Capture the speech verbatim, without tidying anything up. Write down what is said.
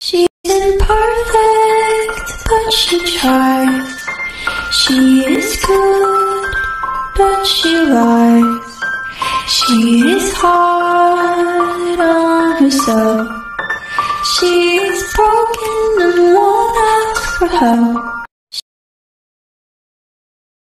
She's imperfect, but she tries. She is good, but she lies. She is hard on herself. She is broken and won't ask for help.